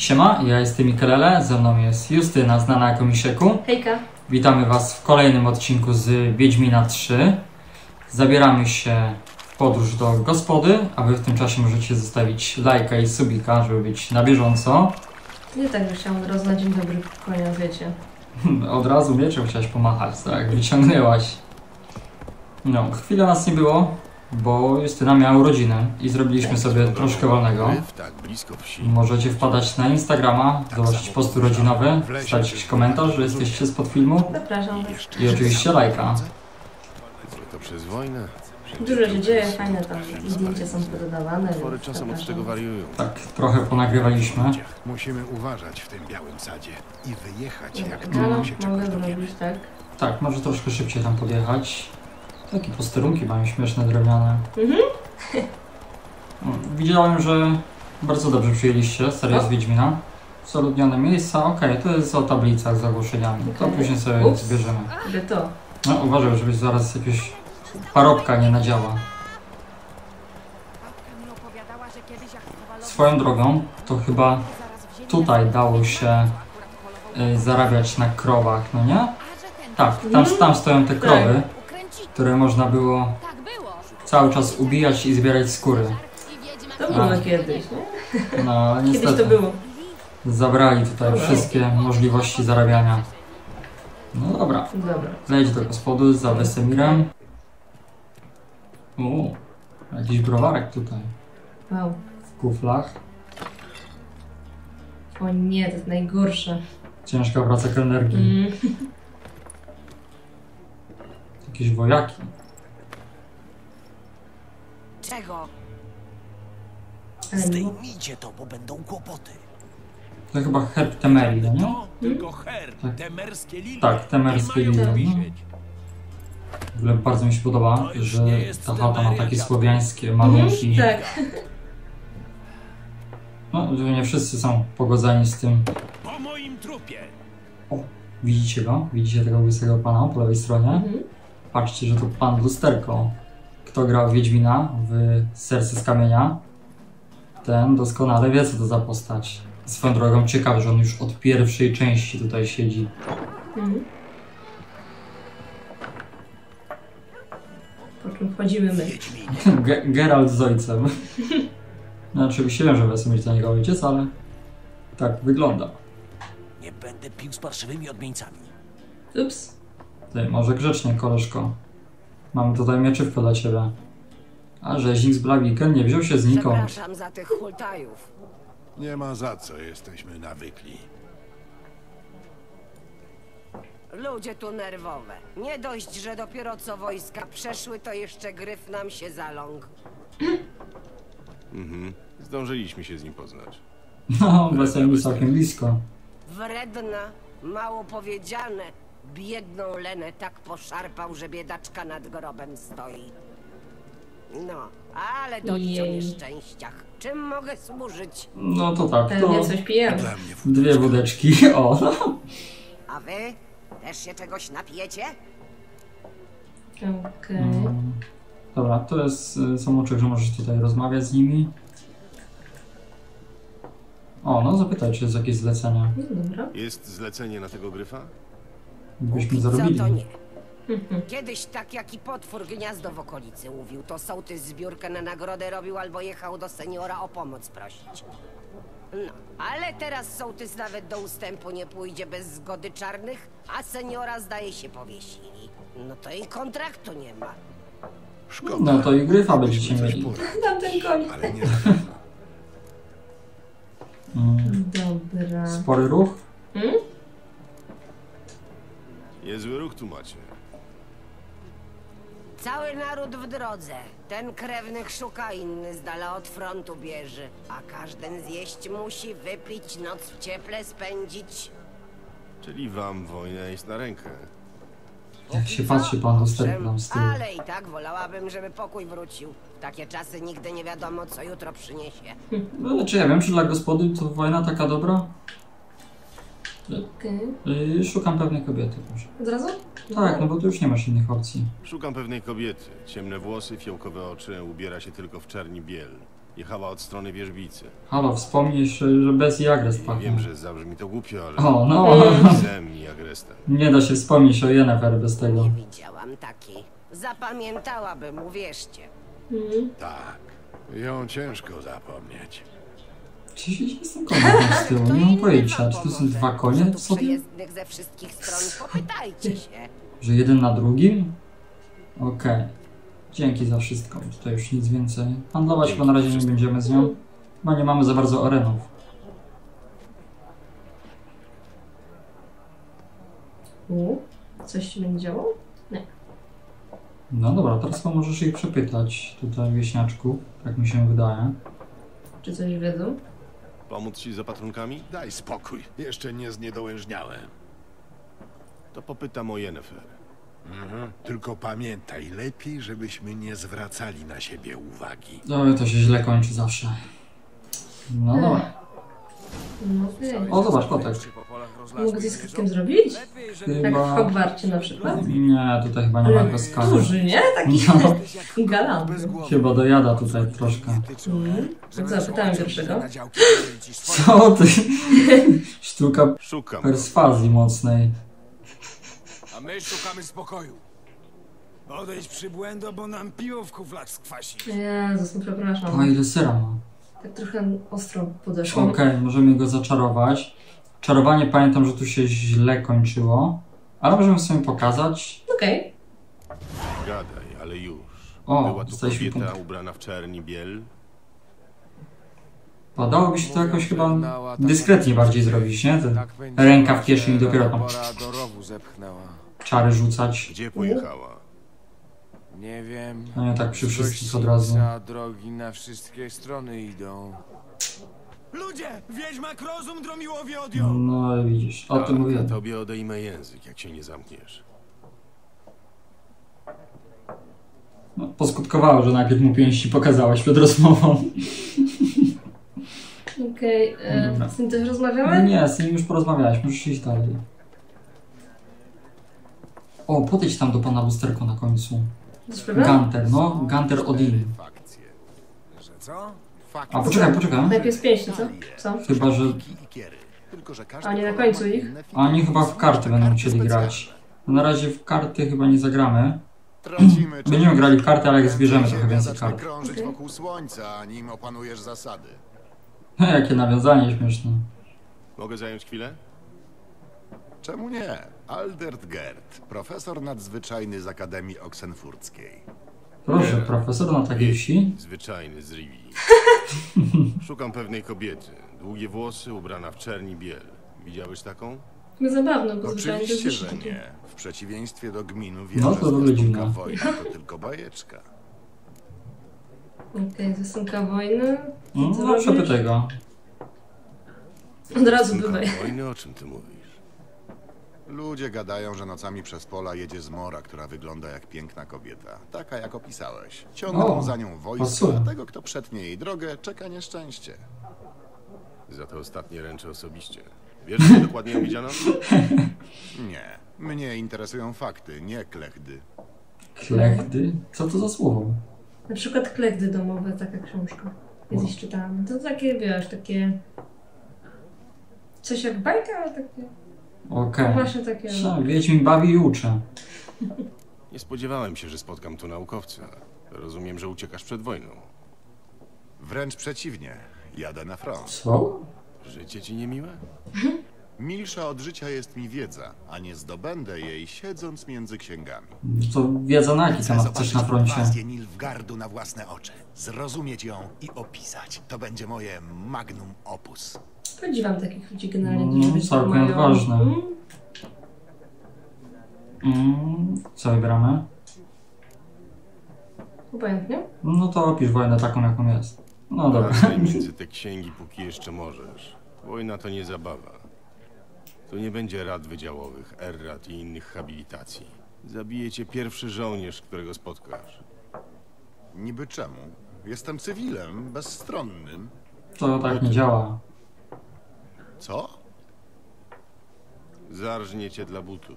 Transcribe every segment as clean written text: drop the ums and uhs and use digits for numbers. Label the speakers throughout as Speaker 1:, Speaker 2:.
Speaker 1: Siema, ja jestem Mikelele, ze mną jest Justyna, znana jako Misieku.
Speaker 2: Hejka.
Speaker 1: Witamy Was w kolejnym odcinku z Wiedźmina 3. Zabieramy się w podróż do gospody, a Wy w tym czasie możecie zostawić lajka i subika, żeby być na bieżąco.
Speaker 2: Nie tak, że chciałam od razu na dzień dobry konia, wiecie.
Speaker 1: Od razu mieczem chciałaś pomachać, tak? Wyciągnęłaś. No, chwilę nas nie było, bo Justyna miała urodziny i zrobiliśmy sobie troszkę wolnego. Możecie wpadać na Instagrama, zobaczyć posty urodzinowe, wstawić jakiś komentarz, że jesteście spod filmu.
Speaker 2: Zapraszam.
Speaker 1: I oczywiście lajka.
Speaker 3: To przez wojnę.
Speaker 2: Dużo się dzieje, fajne tam zdjęcia są pododawane.
Speaker 3: Spory czasem od tego wariują.
Speaker 1: Tak, trochę ponagrywaliśmy.
Speaker 4: Musimy uważać w tym białym sadzie i wyjechać jak
Speaker 2: No,
Speaker 4: tylko się
Speaker 2: mogę
Speaker 4: czegoś dowiemy.
Speaker 2: zrobić, tak?
Speaker 1: Tak, może troszkę szybciej tam podjechać. Takie posterunki mają śmieszne, drewniane. Widziałem, że bardzo dobrze przyjęliście serię z Wiedźmina. Zaludnione miejsca, okej, to jest o tablicach z ogłoszeniami. To później sobie zbierzemy.
Speaker 2: Gdzie to?
Speaker 1: No uważaj, żebyś zaraz jakiegoś parobka nie nadziała. Swoją drogą, to chyba tutaj dało się zarabiać na krowach, no nie? Tak, tam stoją te krowy, które można było cały czas ubijać i zbierać skóry.
Speaker 2: To było kiedyś, nie?
Speaker 1: No ale
Speaker 2: Kiedyś
Speaker 1: niestety
Speaker 2: to było.
Speaker 1: zabrali tutaj wszystkie możliwości zarabiania. No dobra,
Speaker 2: Dobra.
Speaker 1: zejdź do gospody za Wesemirem. Jakiś browarek tutaj
Speaker 2: Wow.
Speaker 1: w kuflach.
Speaker 2: O nie, to jest najgorsze.
Speaker 1: Ciężka praca kelnerki. Jakieś wojaki.
Speaker 5: Czego?
Speaker 6: Zdejmijcie to, bo będą kłopoty.
Speaker 1: To chyba herb Temerii, no nie?
Speaker 6: To tylko her,
Speaker 1: Tak.
Speaker 6: temerskie lilie.
Speaker 1: Tak, temerskie
Speaker 6: Nie mają
Speaker 1: lilie.
Speaker 6: wisieć.
Speaker 1: W ogóle bardzo mi się podoba, że ta chata ma takie słowiańskie malunki.
Speaker 2: Tak.
Speaker 1: No, że nie wszyscy są pogodzeni z tym.
Speaker 6: Po moim trupie.
Speaker 1: O, widzicie go? Widzicie tego łysego pana po lewej stronie? Patrzcie, że to pan Lusterko. Kto grał w Wiedźmina w Serce z Kamienia, ten doskonale wie, co to za postać. Swoją drogą ciekawe, że on już od pierwszej części tutaj siedzi.
Speaker 2: Po czym wchodzimy my.
Speaker 1: Geralt z ojcem. No, oczywiście wiem, że Wesemir to nie jego ojciec, ale tak wygląda.
Speaker 6: Nie będę pił z parszywymi odmieńcami.
Speaker 2: Ups.
Speaker 1: Ty, może grzecznie, koleżko. Mamy tutaj mieczywko dla ciebie. A rzeźnik z Blaviken nie wziął się znikąd.
Speaker 5: Przepraszam za tych hultajów.
Speaker 4: Nie ma za co, jesteśmy nawykli.
Speaker 5: Ludzie tu nerwowe. Nie dość, że dopiero co wojska przeszły, to jeszcze gryf nam się zaląkł.
Speaker 3: Zdążyliśmy się z nim poznać.
Speaker 1: No, Wesemir całkiem blisko.
Speaker 5: Wredna, mało powiedziane. Biedną Lenę tak poszarpał, że biedaczka nad grobem stoi. No, ale dość o
Speaker 2: Jej.
Speaker 5: nieszczęściach. Czym mogę służyć?
Speaker 1: No to tak, to
Speaker 2: Pewnie coś pijemy.
Speaker 4: Dla mnie
Speaker 1: dwie wódeczki. O, no.
Speaker 5: A wy? Też się czegoś napijecie?
Speaker 2: Okej.
Speaker 1: Dobra, to jest samoczek, że możesz tutaj rozmawiać z nimi. O, no zapytaj, czy jest jakieś zlecenie.
Speaker 2: No dobra.
Speaker 3: Jest zlecenie na tego gryfa?
Speaker 1: Byśmy
Speaker 5: Co
Speaker 1: zarobili.
Speaker 5: to nie. Kiedyś tak jaki potwór gniazdo w okolicy mówił, to sołtys zbiórkę na nagrodę robił albo jechał do seniora o pomoc prosić. No, ale teraz sołtys nawet do ustępu nie pójdzie bez zgody czarnych, a seniora zdaje się powiesili. No to i kontraktu nie ma.
Speaker 4: szkoda.
Speaker 1: No to i gryfa będziecie
Speaker 4: Coś
Speaker 1: mieli.
Speaker 4: porać,
Speaker 2: Tam ten koń.
Speaker 4: ale nie na pewno.
Speaker 2: Dobra.
Speaker 1: Spory ruch.
Speaker 3: Niezły ruch tu macie.
Speaker 5: Cały naród w drodze. Ten krewnych szuka, inny z dala od frontu bierze. A każdy zjeść musi, wypić, noc w cieple spędzić.
Speaker 3: Czyli wam wojna jest na rękę.
Speaker 1: Jak się patrzy pan Lusterko tam z tyłu.
Speaker 5: Ale i tak wolałabym, żeby pokój wrócił. W takie czasy nigdy nie wiadomo, co jutro przyniesie.
Speaker 1: No, znaczy ja wiem, czy dla gospody to wojna taka dobra?
Speaker 2: Okej.
Speaker 1: Szukam pewnej kobiety, proszę.
Speaker 2: Od razu?
Speaker 1: Tak, no bo tu już nie masz innych opcji.
Speaker 3: Szukam pewnej kobiety. Ciemne włosy, fiołkowe oczy, ubiera się tylko w czerni biel. Jechała od strony wierzbicy.
Speaker 1: Halo, wspomnij jeszcze, że bez i agres pachnie.
Speaker 3: Wiem, że zabrzmi to głupio, ale...
Speaker 1: O, no.
Speaker 3: Zem i agrestem.
Speaker 1: Nie da się wspomnieć o Yennefer bez tego.
Speaker 5: Nie widziałam takiej. Zapamiętałabym, uwierzcie.
Speaker 4: Tak, ją ciężko zapomnieć.
Speaker 1: Czy się dzieje z tym koniem z tyłu? Nie mam pojęcia. Czy to są dwa konie w sobie?
Speaker 5: Przyjezdnych ze wszystkich stron, popytajcie się.
Speaker 1: Że jeden na drugim? Okej. Dzięki za wszystko. Tutaj już nic więcej. Handlować chyba na razie nie będziemy z nią. Chyba nie mamy za bardzo arenów.
Speaker 2: Coś się będzie działo? Nie.
Speaker 1: No dobra, teraz chyba możesz ich przepytać. Tutaj wieśniaczków, tak mi się wydaje.
Speaker 2: Czy coś wiedzą?
Speaker 3: Pomóc ci z opatrunkami?
Speaker 4: Daj spokój, jeszcze nie zniedołężniałem.
Speaker 3: To popytam o Yennefer.
Speaker 4: Tylko pamiętaj, lepiej, żebyśmy nie zwracali na siebie uwagi.
Speaker 1: No to się źle kończy zawsze. No dobra.
Speaker 2: No okej.
Speaker 1: O, zobacz, kotek.
Speaker 2: Mogę coś z kotkiem zrobić? Jak w
Speaker 1: Chyba...
Speaker 2: Hogwarcie na przykład?
Speaker 1: Nie, tutaj chyba nie ma
Speaker 2: Ale
Speaker 1: bezkazu.
Speaker 2: duży, nie? Taki
Speaker 1: No,
Speaker 2: galantny.
Speaker 1: chyba dojada tutaj troszkę.
Speaker 2: To co, pytałem pierwszego?
Speaker 1: Co ty? Sztuka
Speaker 3: Szukam.
Speaker 1: perswazji mocnej.
Speaker 6: A my szukamy spokoju. Odejdź przybłędo, bo nam piwo w kuflach skwasi.
Speaker 2: Jezus, no
Speaker 1: O,
Speaker 2: przepraszam.
Speaker 1: ile sera ma.
Speaker 2: Tak trochę ostro podeszło.
Speaker 1: Okej, możemy go zaczarować. Czarowanie pamiętam, że tu się źle kończyło. Ale możemy sobie pokazać.
Speaker 2: Okej.
Speaker 3: Gadaj, ale już.
Speaker 1: O,
Speaker 3: Była tu
Speaker 1: dostaliśmy
Speaker 3: kobieta
Speaker 1: punkt.
Speaker 3: ubrana w czerni biel.
Speaker 1: Padałoby się to jakoś chyba dyskretnie bardziej zrobić, nie? Te ręka w kieszeni dopiero tam
Speaker 6: Do rowu zepchnęła.
Speaker 1: czary rzucać.
Speaker 3: Gdzie pojechała?
Speaker 6: Nie wiem.
Speaker 1: No nie tak przy wszystkich od razu.
Speaker 6: Drogi na wszystkie strony idą. Ludzie! Wiedźmak rozum Dromiłowi odjął!
Speaker 1: No i widzisz, o tym
Speaker 3: A
Speaker 1: mówiłem.
Speaker 3: tobie odejmę język, jak się nie zamkniesz.
Speaker 1: No, poskutkowało, że najpierw mu pięści pokazałaś przed rozmową.
Speaker 2: Okej.
Speaker 1: Dobra.
Speaker 2: Z tym też rozmawiamy?
Speaker 1: Nie, z nim już porozmawiałeś, możesz iść dalej. O, podejdź tam do pana lusterko na końcu.
Speaker 2: Coś prawda?
Speaker 1: Gunter, no, Gunter Odin.
Speaker 4: Fakcje.
Speaker 6: Że co?
Speaker 1: A poczekaj.
Speaker 2: Najpierw z pięści, co? Co?
Speaker 1: Chyba, że
Speaker 4: Tylko, że każdy
Speaker 2: A nie na końcu ich?
Speaker 1: oni chyba w karty będą chcieli grać. Na razie w karty chyba nie zagramy.
Speaker 4: Tracimy czas.
Speaker 1: Będziemy grali w karty, ale jak zbierzemy trochę więcej
Speaker 4: Zacznę
Speaker 1: kart.
Speaker 4: krążyć
Speaker 2: Okej.
Speaker 4: wokół słońca, nim opanujesz zasady.
Speaker 1: Jakie nawiązanie śmieszne.
Speaker 3: Mogę zająć chwilę?
Speaker 4: Czemu nie? Aldert Gerd, profesor nadzwyczajny z Akademii Oksenfurckiej.
Speaker 1: Proszę,
Speaker 3: Nie.
Speaker 1: profesor na takiej wsi?
Speaker 3: Zwyczajny z Rivii. Szukam pewnej kobiety. Długie włosy, ubrana w czerni biel. Widziałeś taką?
Speaker 2: No zabawne, bo zwyczajnie to
Speaker 4: Oczywiście,
Speaker 2: jest
Speaker 4: że
Speaker 2: takie.
Speaker 4: nie. W przeciwieństwie do gminu
Speaker 1: No
Speaker 4: wierzę,
Speaker 1: to
Speaker 4: że
Speaker 1: wygląda dziwne.
Speaker 4: wojna to tylko bajeczka.
Speaker 2: Okej, zasłonka wojny.
Speaker 1: No,
Speaker 2: Co
Speaker 1: no
Speaker 2: robisz?
Speaker 1: przepytaj go.
Speaker 2: Od razu
Speaker 3: Sumka
Speaker 2: bywaj.
Speaker 3: wojny, o czym ty mówisz?
Speaker 4: Ludzie gadają, że nocami przez pola jedzie zmora, która wygląda jak piękna kobieta. Taka jak opisałeś. Ciągną
Speaker 1: O,
Speaker 4: za nią wojsko,
Speaker 1: pasuje.
Speaker 4: a tego, kto przetnie jej drogę, czeka nieszczęście.
Speaker 3: Za to ostatnie ręczę osobiście. Wiesz, co dokładnie ją widziano?
Speaker 4: Nie. Mnie interesują fakty, nie klechdy.
Speaker 1: Klechdy? Co to za słowo?
Speaker 2: Na przykład klechdy domowe, taka książka. Kiedyś czytałam. To takie, wiesz, takie... Coś jak bajka, ale takie...
Speaker 1: Okej.
Speaker 2: Właśnie takie...
Speaker 1: Okay. Wiedźmin bawi i uczy.
Speaker 3: Nie spodziewałem się, że spotkam tu naukowca. Rozumiem, że uciekasz przed wojną.
Speaker 4: Wręcz przeciwnie. Jadę na front.
Speaker 1: Co?
Speaker 3: Życie ci niemiłe?
Speaker 4: Milsza od życia jest mi wiedza, a nie zdobędę jej siedząc między księgami.
Speaker 1: To wiedza na jaki temat chcesz na froncie?
Speaker 4: Inwazję Nilfgaardu na własne oczy. Zrozumieć ją i opisać. To będzie moje magnum opus.
Speaker 2: Podziwiam takich ludzi generalnie,
Speaker 1: No,
Speaker 2: którzy być tak
Speaker 1: całkiem
Speaker 2: mają.
Speaker 1: odważne. Co wybieramy?
Speaker 2: Obojętnie.
Speaker 1: No to opisz wojnę taką, jaką jest. No dobra.
Speaker 3: Wracaj między te księgi, póki jeszcze możesz. Wojna to nie zabawa. Tu nie będzie rad wydziałowych, errat i innych habilitacji. Zabije cię pierwszy żołnierz, którego spotkasz.
Speaker 4: Niby czemu? Jestem cywilem, bezstronnym.
Speaker 1: To tak nie działa.
Speaker 4: Co?
Speaker 3: Zarżnie cię dla butów.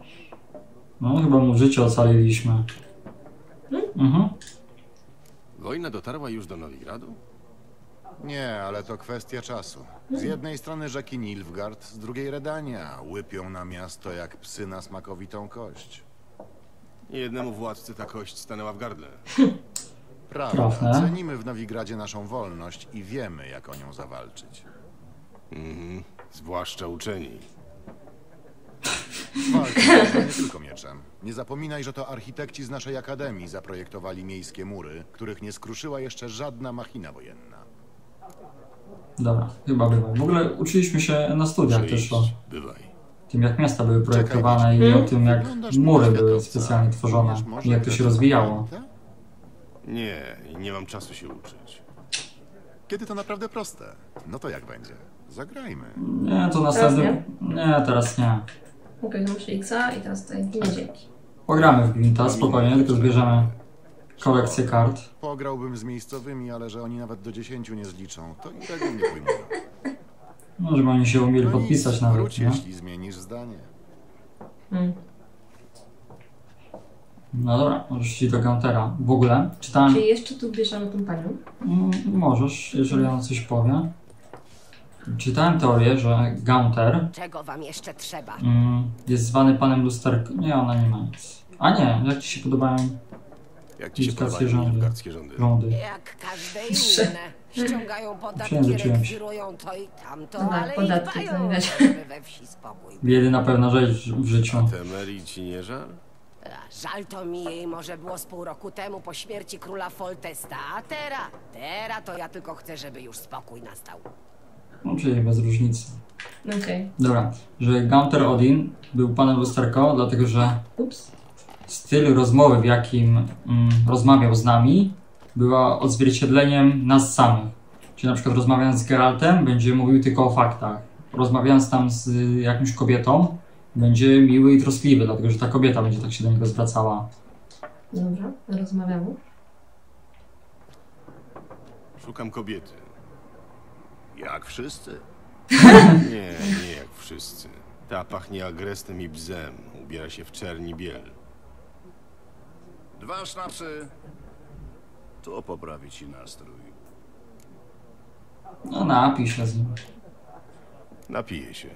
Speaker 1: No chyba mu życie ocaliliśmy. Mhm.
Speaker 3: Wojna dotarła już do Nowigradu?
Speaker 4: Nie, ale to kwestia czasu. Z jednej strony rzeki Nilfgaard, z drugiej Redania. Łypią na miasto jak psy na smakowitą kość.
Speaker 3: Jednemu władcy ta kość stanęła w gardle.
Speaker 4: Prawda.
Speaker 1: Prawda.
Speaker 4: Cenimy w Nowigradzie naszą wolność i wiemy, jak o nią zawalczyć.
Speaker 3: Zwłaszcza uczeni.
Speaker 4: Walka nie tylko mieczem. Nie zapominaj, że to architekci z naszej akademii zaprojektowali miejskie mury, których nie skruszyła jeszcze żadna machina wojenna.
Speaker 1: Dobra, chyba bywa. W ogóle uczyliśmy się na studiach też o
Speaker 3: Bywaj.
Speaker 1: tym, jak miasta były projektowane i o tym, jak mury były specjalnie tworzone i jak to się rozwijało.
Speaker 3: Nie mam czasu się uczyć.
Speaker 4: Kiedy to naprawdę proste. No to jak będzie? Zagrajmy.
Speaker 1: Nie, to następny... Nie, teraz nie.
Speaker 2: Okej, to muszę X-a i teraz tutaj nie dzięki.
Speaker 1: Pogramy w Gwinta, spokojnie, tylko zbierzemy kolekcję kart.
Speaker 4: Pograłbym z miejscowymi, ale że oni nawet do 10 nie zliczą, to i tego nie pojmują.
Speaker 1: No, żeby oni się umieli
Speaker 4: No
Speaker 1: podpisać
Speaker 4: nic,
Speaker 1: nawet,
Speaker 4: wróć,
Speaker 1: nie?
Speaker 4: jeśli zmienisz zdanie.
Speaker 1: No dobra, możesz iść do Gauntera. W ogóle, czytałem...
Speaker 2: Czy jeszcze tu bierzemy tą panią?
Speaker 1: Możesz, jeżeli ona coś powie. Czytałem teorię, że Gaunter
Speaker 5: Czego wam jeszcze trzeba?
Speaker 1: jest zwany panem lusterką. Nie, ona nie ma nic. A nie, jak ci się podobają
Speaker 3: Jak ci się
Speaker 1: ilustracje
Speaker 3: podobają nilfgaardzkie rządy?
Speaker 1: rządy?
Speaker 5: Jak każde inne. Ściągają podatki,
Speaker 1: Przejęzyczyłem się.
Speaker 5: rekwirują to i tamto,
Speaker 2: No tak,
Speaker 5: ale
Speaker 2: podatki
Speaker 5: i
Speaker 2: to
Speaker 5: dbają,
Speaker 2: widać.
Speaker 5: żeby we wsi spokój.
Speaker 1: Jedyna pewna rzecz w życiu.
Speaker 3: Temerii ci nie żal?
Speaker 5: Żal to mi jej może było z pół roku temu po śmierci króla Foltesta, a teraz to ja tylko chcę, żeby już spokój nastał.
Speaker 1: No, czyli bez różnicy.
Speaker 2: Okej.
Speaker 1: Dobra, że Gaunter Odin był panem lusterką, dlatego że
Speaker 2: Ups.
Speaker 1: styl rozmowy, w jakim rozmawiał z nami, była odzwierciedleniem nas samych. Czyli na przykład rozmawiając z Geraltem, będzie mówił tylko o faktach. Rozmawiając tam z jakąś kobietą, będzie miły i troskliwy, dlatego że ta kobieta będzie tak się do niego zwracała.
Speaker 2: Dobra, rozmawiamy.
Speaker 3: Szukam kobiety.
Speaker 4: Jak wszyscy.
Speaker 3: Nie jak wszyscy. Ta pachnie agrestem i bzem. Ubiera się w czerni biel.
Speaker 7: 2 sznapsy. To poprawi ci nastrój.
Speaker 1: No napij się z nim.
Speaker 3: Napiję się.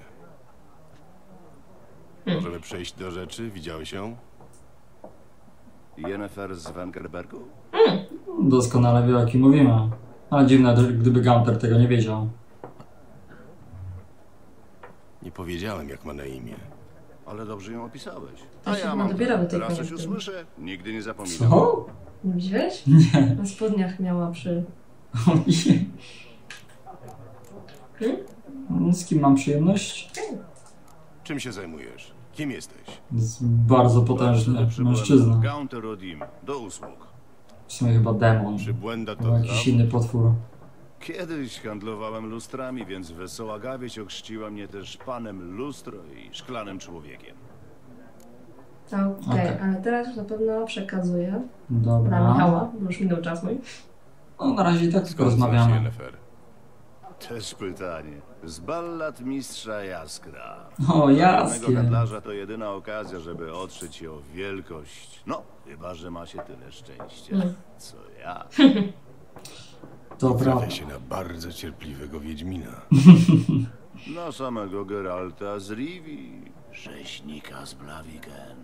Speaker 3: Możemy przejść do rzeczy? Widziałeś ją?
Speaker 7: Yennefer z Wengerbergu?
Speaker 1: Doskonale wie, o kim mówimy. Ale dziwne, gdyby Gaunter tego nie wiedział.
Speaker 3: Nie powiedziałem, jak ma na imię.
Speaker 7: Ale dobrze ją opisałeś.
Speaker 2: To
Speaker 7: A
Speaker 2: się
Speaker 7: ja
Speaker 2: chyba
Speaker 7: mam
Speaker 2: dopiero do tej
Speaker 7: teraz coś
Speaker 2: kobiety.
Speaker 7: usłyszę. Nigdy nie zapominam.
Speaker 1: Co?
Speaker 2: Nie widziałeś?
Speaker 1: Nie.
Speaker 2: Na spodniach miała przy...
Speaker 1: Z kim mam przyjemność?
Speaker 3: Czym się zajmujesz? Kim jesteś?
Speaker 1: Jest bardzo potężny mężczyzna.
Speaker 7: Gaunter Odim. Do usług.
Speaker 1: W sumie chyba demon.
Speaker 3: Przybłęda to
Speaker 1: Albo jakiś
Speaker 3: zawód?
Speaker 1: inny potwór.
Speaker 7: Kiedyś handlowałem lustrami, więc wesoła gawieć ochrzciła mnie też panem lustro i szklanym człowiekiem.
Speaker 2: Okej, ale teraz już na pewno przekazuję dla
Speaker 1: Dobra.
Speaker 2: Michała, bo już minął czas mój.
Speaker 1: No na razie i tak tylko
Speaker 3: Skąd znasz
Speaker 1: rozmawiamy.
Speaker 3: Yennefer?
Speaker 7: Też pytanie. Z ballad mistrza Jaskra.
Speaker 1: O,
Speaker 7: Pewnego
Speaker 1: jaskie.
Speaker 7: handlarza to jedyna okazja, żeby otrzeć się o wielkość. No, chyba że ma się tyle szczęścia, co ja.
Speaker 1: To prawda.
Speaker 3: Trafia się na bardzo cierpliwego wiedźmina.
Speaker 7: Na samego Geralta z Rivii, rzeźnika z Blaviken.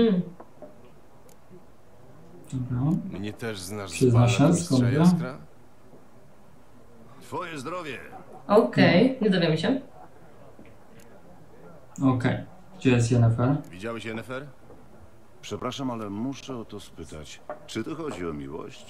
Speaker 1: Dobra.
Speaker 3: Mnie też znasz z
Speaker 1: Przyzna się,
Speaker 3: ballad
Speaker 1: skąd
Speaker 3: mistrza
Speaker 1: wie?
Speaker 3: Jaskra?
Speaker 7: Twoje zdrowie!
Speaker 2: Okej, nie dowiemy się.
Speaker 1: Okej. Gdzie jest Yennefer?
Speaker 3: Widziałeś Yennefer?
Speaker 7: Przepraszam, ale muszę o to spytać. Czy tu chodzi o miłość?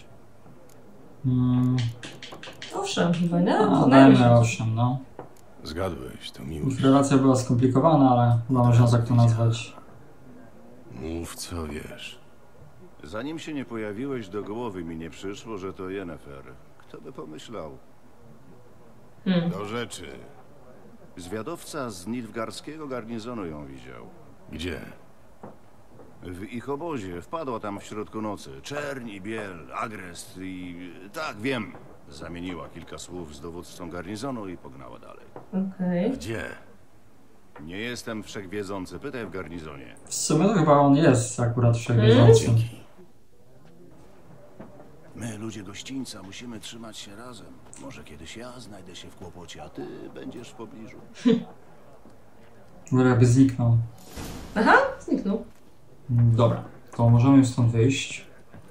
Speaker 2: Owszem, chyba nie?
Speaker 1: A,
Speaker 2: To
Speaker 1: dajmy owszem, no.
Speaker 3: Zgadłeś, to
Speaker 1: Ich
Speaker 3: miłość.
Speaker 1: relacja była skomplikowana, ale chyba można tak to nazwać.
Speaker 3: Mów co wiesz.
Speaker 7: Zanim się nie pojawiłeś, do głowy mi nie przyszło, że to Yennefer. Kto by pomyślał?
Speaker 3: Do rzeczy.
Speaker 7: Zwiadowca z Nilfgaardzkiego garnizonu ją widział.
Speaker 3: Gdzie?
Speaker 7: W ich obozie wpadła tam w środku nocy. Czerń i biel, agrest i... Tak, wiem. Zamieniła kilka słów z dowódcą garnizonu i pognała dalej.
Speaker 2: Okej.
Speaker 3: Gdzie?
Speaker 7: Nie jestem wszechwiedzący, pytaj w garnizonie.
Speaker 1: W sumie to chyba on jest akurat wszechwiedzący.
Speaker 3: Dzięki.
Speaker 7: My, ludzie gościńca, musimy trzymać się razem. Może kiedyś ja znajdę się w kłopocie, a ty będziesz w pobliżu.
Speaker 1: Jakby zniknął.
Speaker 2: Aha, zniknął.
Speaker 1: Dobra, to możemy już stąd wyjść.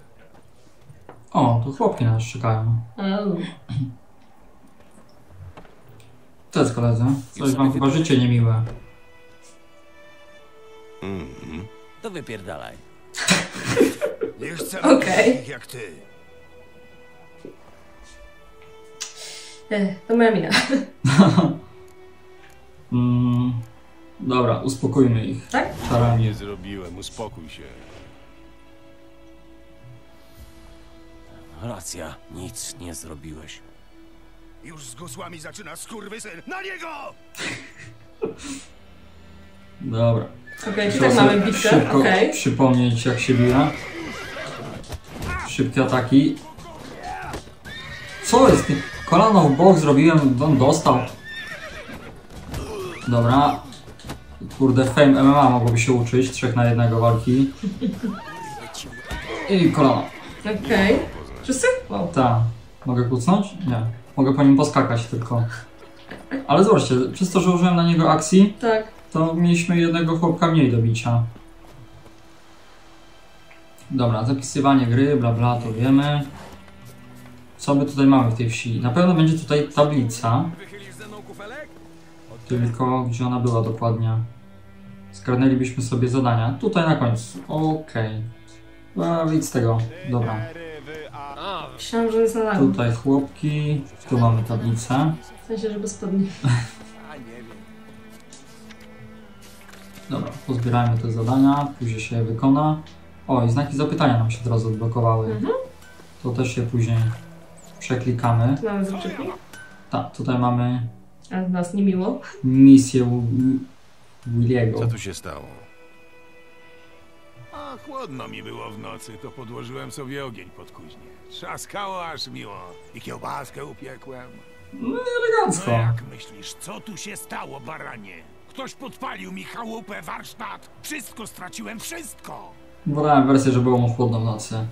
Speaker 1: O, tu chłopki nas czekają. Cześć koledzy. Coś wam chyba życie niemiłe.
Speaker 6: To wypierdalaj.
Speaker 4: Nie chcę
Speaker 2: Okej.
Speaker 4: jak ty.
Speaker 2: To moja mina.
Speaker 1: Dobra, uspokójmy ich.
Speaker 2: Tak?
Speaker 1: Czarami.
Speaker 3: Nie zrobiłem, uspokój się.
Speaker 6: Racja, nic nie zrobiłeś.
Speaker 4: Już z gusłami zaczyna skurwysyn. Na niego!
Speaker 1: Dobra.
Speaker 2: Okej, czy tak mamy bitkę?
Speaker 1: Szybko
Speaker 2: Okej.
Speaker 1: przypomnieć jak się bije. Szybkie ataki. Co jest? Kolano w bok zrobiłem, on dostał. Dobra. Kurde, Fame MMA mogłoby się uczyć. 3 na 1 walki. I kolano.
Speaker 2: Okej. Wszyscy? Wow.
Speaker 1: Tak. Mogę kucnąć? Nie. Mogę po nim poskakać tylko. Ale zobaczcie, przez to, że użyłem na niego akcji,
Speaker 2: Tak.
Speaker 1: to mieliśmy jednego chłopka mniej do bicia. Dobra, zapisywanie gry, bla bla, to wiemy. Co my tutaj mamy w tej wsi? Na pewno będzie tutaj tablica. Tylko gdzie ona była dokładnie? Zgarnęlibyśmy sobie zadania. Tutaj na końcu. Okej. No, widz tego. Dobra.
Speaker 2: Myślałam, że jest na lagu.
Speaker 1: Tutaj chłopki. Tu mamy tablicę.
Speaker 2: W sensie, żeby spodni.
Speaker 1: Dobra, pozbierajmy te zadania. Później się je wykona. O, i znaki zapytania nam się teraz odblokowały. To też się później przeklikamy.
Speaker 2: Tu mamy wyczepnik.
Speaker 1: Tak, tutaj mamy
Speaker 2: A nas nie miło.
Speaker 1: misję Williego.
Speaker 3: Co tu się stało? A chłodno mi było w nocy, to podłożyłem sobie ogień pod kuźnię. Trzaskało aż miło. I kiełbaskę upiekłem.
Speaker 1: No elegancko.
Speaker 8: No jak myślisz, co tu się stało, baranie? Ktoś podpalił mi chałupę, warsztat. Wszystko straciłem, wszystko!
Speaker 1: Wolałem wersję, że było mu chłodno w nocy.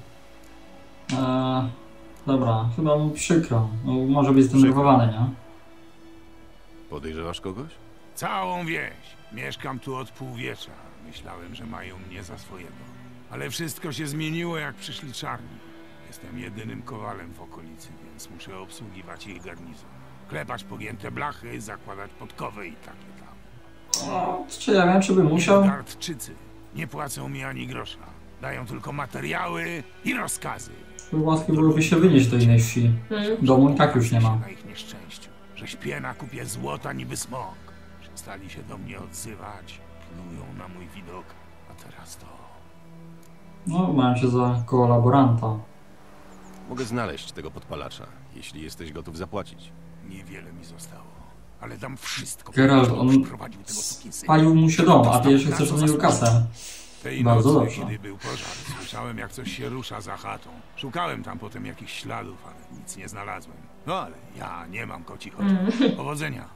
Speaker 1: Dobra, chyba mu przykro. No, może być zdenerwowany, nie?
Speaker 3: Podejrzewasz kogoś?
Speaker 8: Całą wieś. Mieszkam tu od półwiecza. Myślałem, że mają mnie za swojego. Ale wszystko się zmieniło, jak przyszli czarni. Jestem jedynym kowalem w okolicy, więc muszę obsługiwać ich garnizon. Klepać pogięte blachy, zakładać podkowy i takie tam.
Speaker 1: O, czy ja wiem, czy bym musiał?
Speaker 8: Nilfgaardczycy nie płacą mi ani grosza. Dają tylko materiały i rozkazy.
Speaker 1: Łatwiej byłoby się wynieść do innej wsi. Domu i tak już nie ma.
Speaker 8: Na ich nieszczęściu, że śpię na kupie złota niby smok. Przestali się do mnie odzywać, plują na mój widok, a teraz to...
Speaker 1: No, mają się za kolaboranta.
Speaker 3: Mogę znaleźć tego podpalacza, jeśli jesteś gotów zapłacić.
Speaker 8: Niewiele mi zostało, ale dam wszystko.
Speaker 1: Geralt,
Speaker 8: żeby
Speaker 1: on
Speaker 8: przyprowadził tego sukinsyna.
Speaker 1: spalił mu się dom, a ty jeszcze chcesz od niego kasę.
Speaker 8: Tej
Speaker 1: Bardzo
Speaker 8: nocy,
Speaker 1: dobrze.
Speaker 8: kiedy był pożar, słyszałem, jak coś się rusza za chatą. Szukałem tam potem jakichś śladów, ale nic nie znalazłem. No ale ja nie mam kocich oczu. Powodzenia.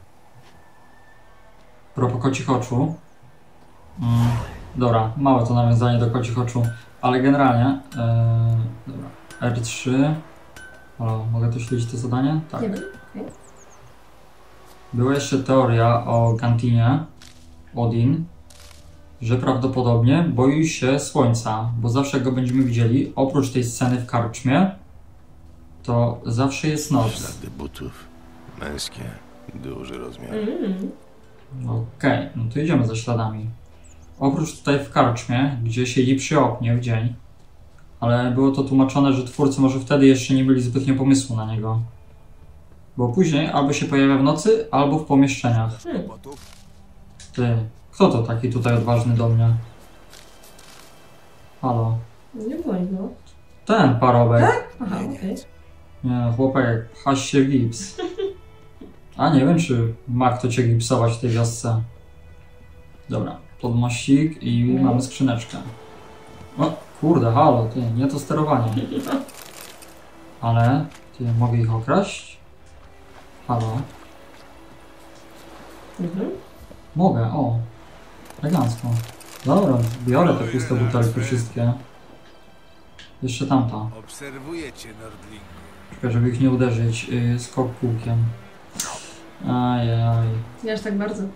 Speaker 1: Propos kocich oczu. Dobra, małe to nawiązanie do kocich oczu, ale generalnie... dobra, R3. Halo, mogę tu śledzić to zadanie? Tak.
Speaker 2: Nie wiem. Okay.
Speaker 1: Była jeszcze teoria o Gantinie, Odin, że prawdopodobnie boi się słońca, bo zawsze jak go będziemy widzieli, oprócz tej sceny w karczmie, to zawsze jest noc.
Speaker 3: Ślady butów. Męskie. Duży rozmiar.
Speaker 1: Okej, no to idziemy za śladami. Oprócz tutaj w karczmie, gdzie siedzi przy oknie w dzień, ale było to tłumaczone, że twórcy może wtedy jeszcze nie mieli zbytnio pomysłu na niego. Bo później albo się pojawia w nocy, albo w pomieszczeniach. Ty, kto to taki tutaj odważny do mnie? Halo?
Speaker 2: Nie bądź, no.
Speaker 1: Ten parobek.
Speaker 2: Tak? Aha, okej.
Speaker 1: Nie, chłopek, pchaś się w gips. A nie wiem, czy ma kto cię gipsować w tej wiosce. Dobra, podmościk i mamy skrzyneczkę. O, kurde, halo, ty, nie to sterowanie. Ale, ty, mogę ich okraść? Halo? Mogę, o. Elegancko. Dobra, biorę te puste butelki wszystkie. Jeszcze tamta.
Speaker 6: Obserwuję cię, Nordlingu.
Speaker 1: Czekaj, żeby ich nie uderzyć. Skok kółkiem. Ajaj.
Speaker 2: Nie aż tak bardzo.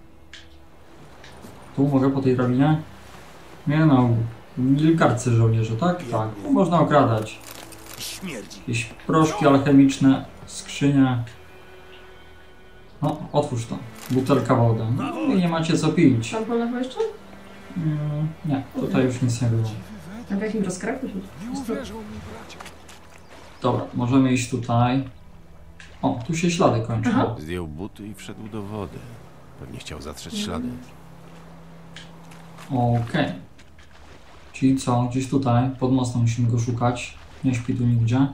Speaker 1: Tu mogę po tej drabinie? Nie no. Nilfgaardcy żołnierze, tak? Tak. Tu można okradać.
Speaker 6: Śmierdzi.
Speaker 1: Jakieś proszki alchemiczne, skrzynie. No, otwórz to. Butelka wody. No i nie macie co pić.
Speaker 2: Tam po lewo jeszcze?
Speaker 1: Nie, tutaj już nic nie było.
Speaker 2: A w jakim rozkraku?
Speaker 6: Nie uwierzą mi, bracie.
Speaker 1: Dobra, możemy iść tutaj. O, tu się ślady kończą.
Speaker 2: Aha.
Speaker 3: Zdjął buty i wszedł do wody. Pewnie chciał zatrzeć ślady.
Speaker 1: Okej. Czyli co? Gdzieś tutaj, pod mostem musimy go szukać. Nie śpi tu nigdzie.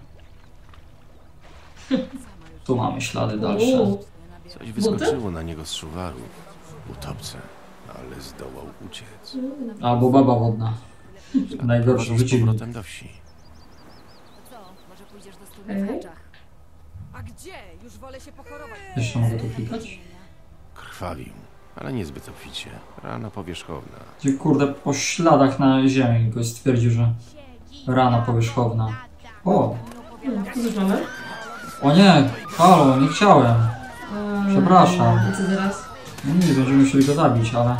Speaker 1: Tu mamy ślady dalsze.
Speaker 3: Coś wyskoczyło na niego z szuwaru. Utopce, ale zdołał uciec.
Speaker 1: Albo baba wodna. Najgorszy
Speaker 3: Prowadzą z
Speaker 1: przeciwnik.
Speaker 3: powrotem do wsi.
Speaker 9: Co? Może pójdziesz do studni w Heczach?
Speaker 5: A gdzie? Już wolę się pochorować.
Speaker 1: Jeszcze mogę tu klikać.
Speaker 3: Krwawił, ale niezbyt obficie. Rana powierzchowna.
Speaker 1: Gdzie kurde po śladach na ziemi goś stwierdził, że rana powierzchowna. O!
Speaker 2: Co też mamy?
Speaker 1: O nie! Halo, nie chciałem. Przepraszam.
Speaker 2: I co teraz?
Speaker 1: No nie, będziemy musieli go zabić, ale...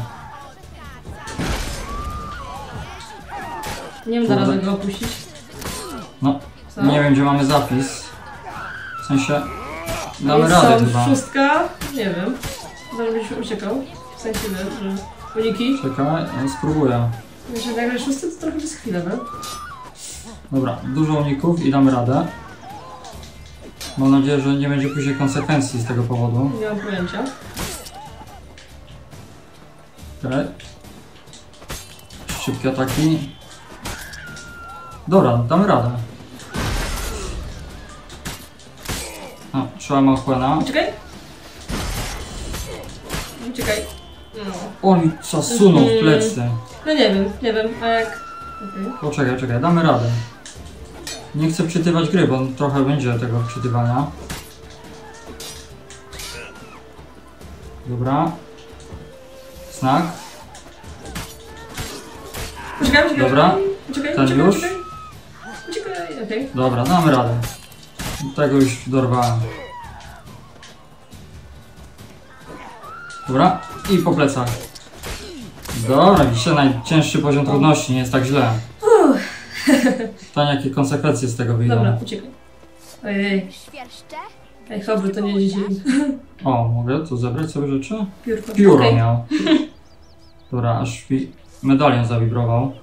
Speaker 2: Nie wiem, zaraz go opuścić.
Speaker 1: No,
Speaker 2: Co?
Speaker 1: nie wiem gdzie mamy zapis. W sensie... Damy
Speaker 2: Jest
Speaker 1: radę
Speaker 2: tam
Speaker 1: chyba.
Speaker 2: szóstka? Nie wiem. Zaraz byś uciekał. W sensie, że uniki.
Speaker 1: Czekaj, no spróbuję.
Speaker 2: Myślę, że jak szósty to trochę przez chwilę, no?
Speaker 1: Dobra, dużo uników i damy radę. Mam nadzieję, że nie będzie później konsekwencji z tego powodu.
Speaker 2: Nie mam pojęcia.
Speaker 1: Okay. Szybkie ataki. Dobra, damy radę. O, trzeba Malchwena.
Speaker 2: Uciekaj! Uciekaj. No.
Speaker 1: On mi zasunął w plecy.
Speaker 2: No nie wiem, a jak... Okay.
Speaker 1: Poczekaj, damy radę. Nie chcę wczytywać gry, bo trochę będzie tego wczytywania. Dobra. Znak.
Speaker 2: Uciekaj.
Speaker 1: Dobra.
Speaker 2: Uciekaj,
Speaker 1: Ten już?
Speaker 2: Uciekaj, okej.
Speaker 1: Dobra, damy radę. Tego już dorwałem. Dobra, i po plecach. Dobra, widzicie, najcięższy poziom trudności, nie jest tak źle. Pytanie, jakie konsekwencje z tego wyjdą.
Speaker 2: Dobra, uciekaj. Ojej.
Speaker 9: Świerszcze?
Speaker 2: Ej, Hobry to nie dzieci.
Speaker 1: O, mogę tu zebrać sobie rzeczy?
Speaker 2: Piórko.
Speaker 1: Pióro
Speaker 2: Okej.
Speaker 1: miał. Dobra, aż mi medalion zawibrował.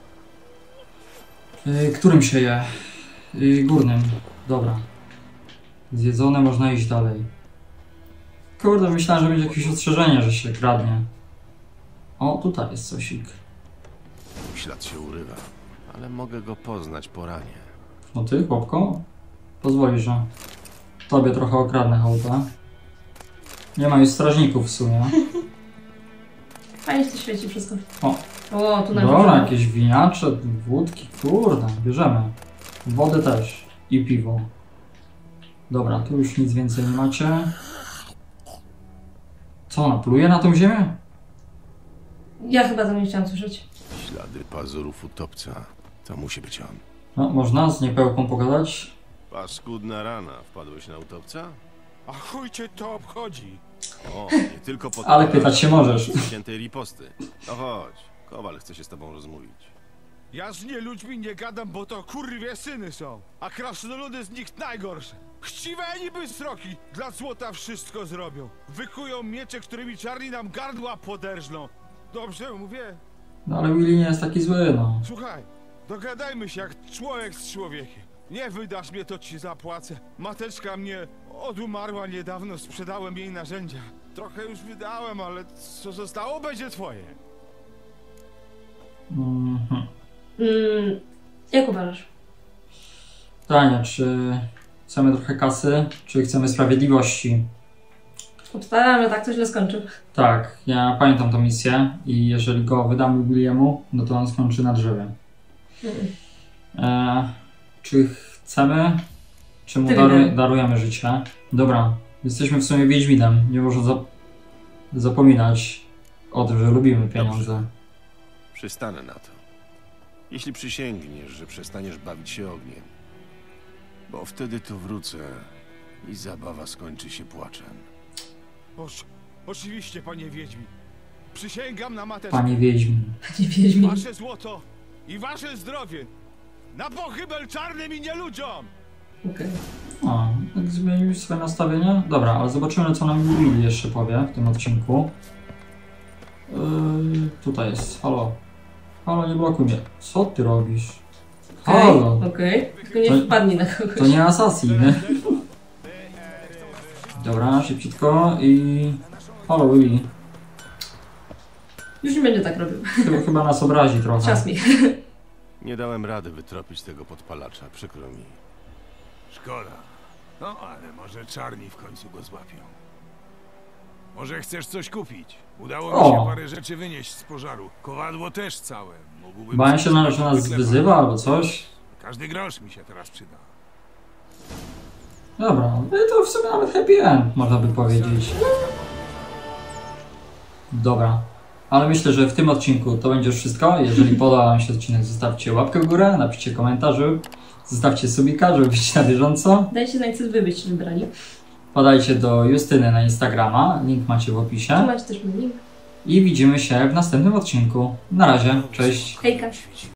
Speaker 1: Którym się je? Górnym. Dobra. Zjedzone, można iść dalej. Kurde, myślałem, że będzie jakieś ostrzeżenie, że się kradnie. O, tutaj jest cosik.
Speaker 3: Ślad się urywa, ale mogę go poznać po ranie.
Speaker 1: No ty, chłopko? Pozwolisz, że tobie trochę okradnę chałupę. Nie ma już strażników w sumie.
Speaker 2: Fajnie się to świeci wszystko.
Speaker 1: O,
Speaker 2: tu na
Speaker 1: dobra, jakieś winiacze, wódki, kurde, bierzemy. Wodę też i piwo. Dobra, tu już nic więcej nie macie. Co, ona pluje na tą ziemię?
Speaker 2: Ja chyba to nie chciałam słyszeć.
Speaker 3: Ślady pazurów utopca. To musi być on.
Speaker 1: No, można z niepełką pogadać.
Speaker 3: Paskudna rana. Wpadłeś na utopca?
Speaker 6: A chuj cię to obchodzi.
Speaker 3: O, nie tylko po to.
Speaker 1: Ale pytać się możesz.
Speaker 3: Świętej riposty. No chodź. Kowal chce się z tobą rozmówić.
Speaker 6: Ja z nie ludźmi nie gadam, bo to kurwie syny są. A krasnoludy z nich najgorsze. Chciwe niby sroki. Dla złota wszystko zrobią. Wykują miecze, którymi czarni nam gardła poderżną. Dobrze mówię?
Speaker 1: No ale Willy nie jest taki zły, no.
Speaker 6: Słuchaj, dogadajmy się jak człowiek z człowiekiem. Nie wydasz mnie, to ci zapłacę. Mateczka mnie odumarła niedawno, sprzedałem jej narzędzia. Trochę już wydałem, ale co zostało, będzie twoje.
Speaker 2: Jak uważasz?
Speaker 1: Pytanie, czy chcemy trochę kasy, czy chcemy sprawiedliwości?
Speaker 2: Obstawiam, że tak to źle skończy.
Speaker 1: Tak, ja pamiętam tę misję i jeżeli go wydamy Williemu, no to on skończy na drzewie. Czy chcemy, czy mu darujemy życie? Dobra, jesteśmy w sumie Wiedźminem, nie można zapominać o tym, że lubimy pieniądze.
Speaker 3: Przystanę na to. Jeśli przysięgniesz, że przestaniesz bawić się ogniem. Bo wtedy tu wrócę i zabawa skończy się płaczem.
Speaker 6: Oczywiście, panie Wiedźmin. Przysięgam na mateczkę.
Speaker 1: Panie Wiedźmin.
Speaker 2: Panie Wiedźmin.
Speaker 6: Wasze złoto i wasze zdrowie. Na pochybel czarnym i nieludziom!
Speaker 2: Okej.
Speaker 1: O, tak zmienił swoje nastawienie? Dobra, ale zobaczymy, co nam Willy jeszcze powie w tym odcinku. Tutaj jest, halo. Halo, nie blokuj mnie. Co ty robisz? Halo!
Speaker 2: Okej. Tylko nie wpadnij na kogoś.
Speaker 1: To nie Assassin. Dobra, szybciutko i... Halo, Willy.
Speaker 2: Już nie będzie tak robił.
Speaker 1: Chyba nas obrazi trochę.
Speaker 2: Czas mi.
Speaker 3: Nie dałem rady wytropić tego podpalacza, przykro mi.
Speaker 8: Szkoda. No, ale może czarni w końcu go złapią. Może chcesz coś kupić? Udało mi się parę rzeczy wynieść z pożaru. Kowadło też całe. Mógłbym...
Speaker 1: Bałem się, że nas wyzywa albo coś.
Speaker 8: Każdy grosz mi się teraz przyda.
Speaker 1: Dobra, to w sumie nawet happy end, można by powiedzieć. Dobra. Ale myślę, że w tym odcinku to będzie już wszystko. Jeżeli podobał wam się odcinek, zostawcie łapkę w górę, napiszcie komentarz, zostawcie subika, żeby być na bieżąco.
Speaker 2: Dajcie znać, co wy byście wybrali.
Speaker 1: Podajcie do Justyny na Instagrama, link macie w opisie.
Speaker 2: Tu macie też mój link.
Speaker 1: I widzimy się w następnym odcinku. Na razie, cześć.
Speaker 2: Hejka.